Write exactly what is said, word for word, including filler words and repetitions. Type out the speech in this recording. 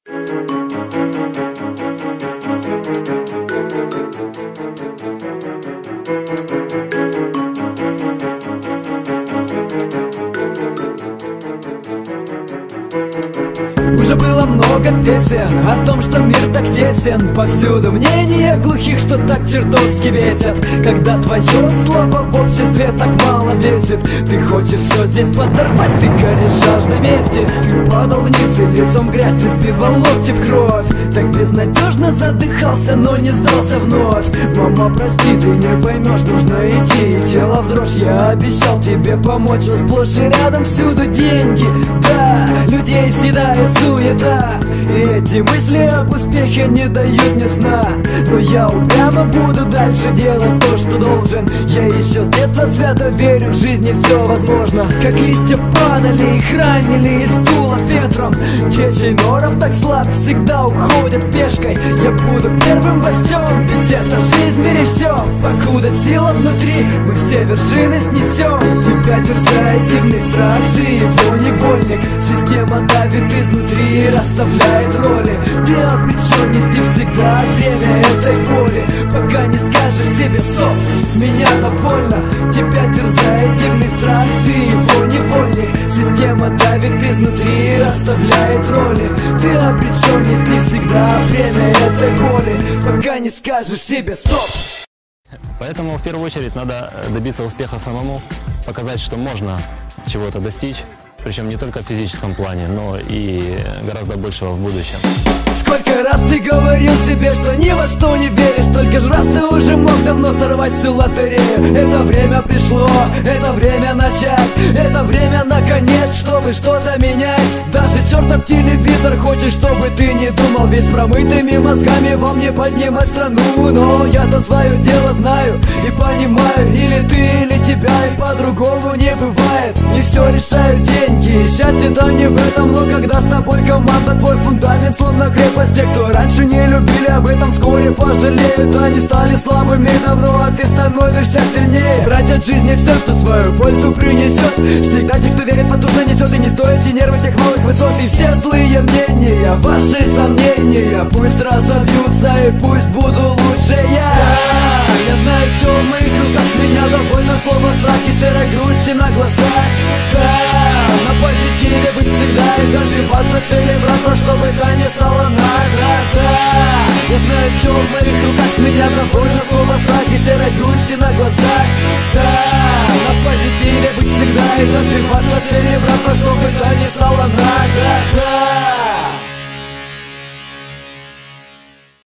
Уже было много песен о том, что мир так тесен. Повсюду мнения глухих, что так чертовски весят. Когда твое слово в обществе так мало весит, ты хочешь все здесь подорвать, ты горишь жаждой мести. Ты падал вниз и лицом в грязь, ты сбивал локти в кровь. Так безнадежно задыхался, но не сдался вновь. Мама, прости, ты не поймешь, нужно идти. И тело в дрожь, я обещал тебе помочь. Но сплошь и рядом всюду деньги, да, людей съедает суета. И эти мысли об успехе не дают мне сна. Но я упрямо буду дальше делать то, что должен. Я еще с детства свято верю, в жизни все возможно. Как листья падали, их ранили из стула ветром. Те, чей норов так слаб, всегда уходят пешкой. Я буду первым во всем, ведь это жизнь в мире все. Покуда сила внутри, мы все вершины снесем. Тебя терзает дивный страх, ты его невольник. Система давит изнутри и расставляет роли. Ты обречен нести всегда бремя этой боли. Пока не скажешь себе стоп, с меня довольно. Тебя терзает дивный страх, ты его невольник. Система давит изнутри и расставляет роли. Ты обречен нести всегда бремя этой боли. Пока не скажешь себе стоп. Поэтому в первую очередь надо добиться успеха самому, показать, что можно чего-то достичь. Причем не только в физическом плане, но и гораздо большего в будущем. Сколько раз ты говорил себе, что ни во что не веришь. Только ж раз ты уже мог давно сорвать всю лотерею. Это время пришло, это время начать. Это время наконец, чтобы что-то менять. Даже чертов телевизор хочет, чтобы ты не думал. Ведь промытыми мозгами вам не поднимать страну. Но я-то свое дело знаю и понимаю. Или ты, или тебя, и по-другому не бывает. Не все решают деньги. Счастье-то не в этом, но когда с тобой команда, твой фундамент словно крепость. Те, кто раньше не любили, об этом вскоре пожалеют. Они стали слабыми давно, а ты становишься сильнее. Брать от жизни все, что свою пользу принесет. Всегда те, кто верит, потужно несет. И не стоит и нервы тех малых высот. И все злые мнения, ваши сомнения пусть разобьются и пусть буду лучше я. Да, я знаю все в моих руках, с меня довольно слово страх и серой грусти на глазах. Да, на позитиве быть всегда и добиваться цели, брата, чтобы та не стала награда. Я знаю все в моих руках, с меня довольно слово страх и серой грусти на глазах. Да, на позитиве быть всегда и добиваться цели, брата, чтобы та не стала награда.